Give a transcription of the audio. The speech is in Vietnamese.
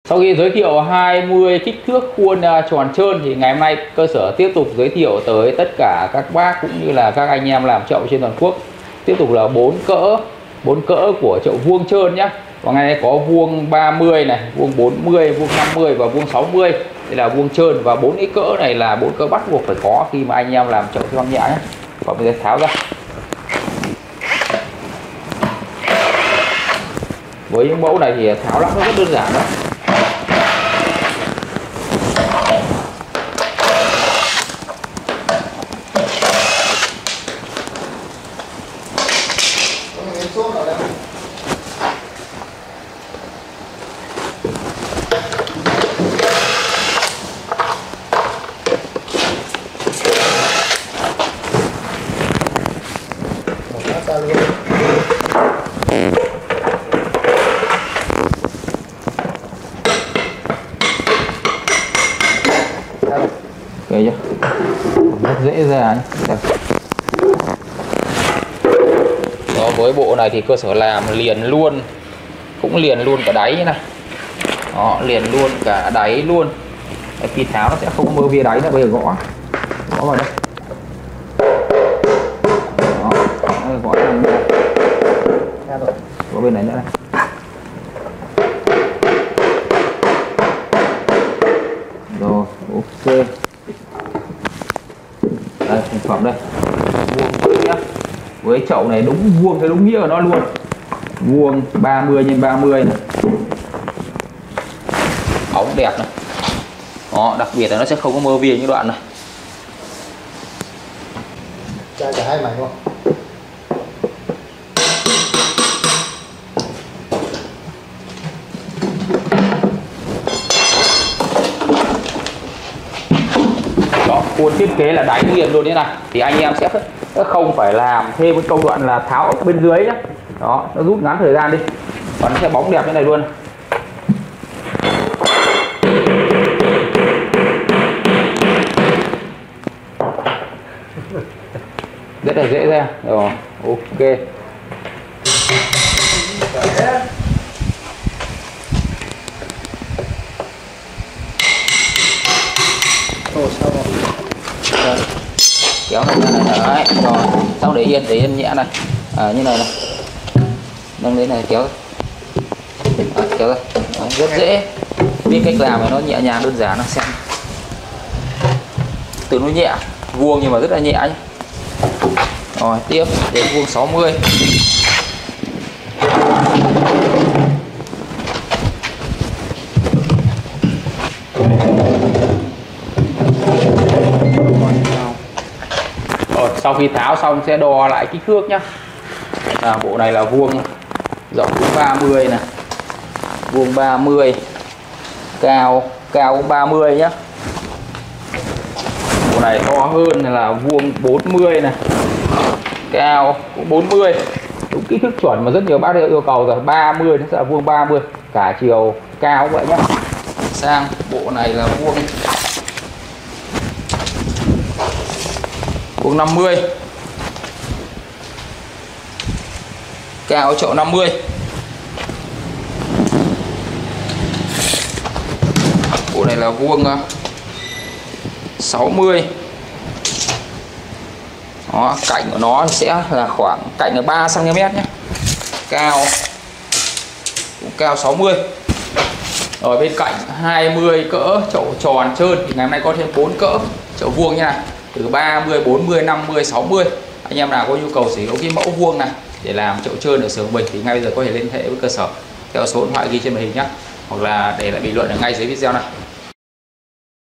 Sau khi giới thiệu 20 kích thước khuôn tròn trơn thì ngày hôm nay cơ sở tiếp tục giới thiệu tới tất cả các bác cũng như là các anh em làm chậu trên toàn quốc. Tiếp tục là 4 cỡ của chậu vuông trơn nhé. Và ngày nay có vuông 30 này, vuông 40, vuông 50 và vuông 60. Đây là vuông trơn, và 4 cái cỡ này là 4 cỡ bắt buộc phải có khi mà anh em làm chậu hoang nhã nhé. Và bây giờ tháo ra. Với những mẫu này thì tháo lắp nó rất đơn giản đó. Kìa chưa? Rất dễ ra nhé. Đó, với bộ này thì cơ sở làm liền luôn, cũng liền luôn cả đáy như này. Đó, liền luôn cả đáy luôn. Khi tháo nó sẽ không có mơ vía đáy nữa. Bây giờ gõ vào đây. Đó, gõ lên đây. Có bên này nữa này. Rồi, ok. Đây, thành phẩm đây. Vuông nhá. Với chậu này đúng vuông, theo đúng nghĩa của nó luôn. Vuông 30 x 30 này. Ống đẹp này. Đó, đặc biệt là nó sẽ không có mơ viền những đoạn này. Chai cả hai mảnh không? Đó, khuôn thiết kế là đáy liền luôn thế này. Thì anh em sẽ không phải làm thêm cái công đoạn là tháo ở bên dưới nhé. Đó, nó rút ngắn thời gian đi. Và nó sẽ bóng đẹp như này luôn. Rất là dễ ra. Rồi, ok. Kéo nó ra này. Đấy, rồi. Sau để yên nhẹ này. Như này này. Nâng lên này, kéo. Kéo ra. Đấy, rất dễ. Biết cách làm nó nhẹ nhàng đơn giản. Nó xem. Từ nó nhẹ, vuông nhưng mà rất là nhẹ nhé. Rồi tiếp đến vuông 60. Rồi, sau khi tháo xong sẽ đo lại kích thước nhá. Bộ này là vuông rộng cũng 30 này, vuông 30, cao cũng 30 nhá. Bộ này to hơn là vuông 40 này, cao cũng 40. Đúng kích thước chuẩn mà rất nhiều bác yêu cầu rồi. 30 nó sẽ là vuông 30, cả chiều cao cũng vậy nhé. Sang bộ này là vuông 50, cao chậu 50. Bộ này là vuông 60. Đó, cạnh của nó sẽ là khoảng cạnh là 3 cm nhé. Cao cũng cao 60. Rồi bên cạnh 20 cỡ chậu tròn trơn thì ngày hôm nay có thêm 4 cỡ chậu vuông như này, từ 30, 40, 50, 60. Anh em nào có nhu cầu sử dụng cái mẫu vuông này để làm chậu trơn ở xưởng mình thì ngay bây giờ có thể liên hệ với cơ sở theo số điện thoại ghi trên màn hình nhé, hoặc là để lại bình luận ở ngay dưới video này.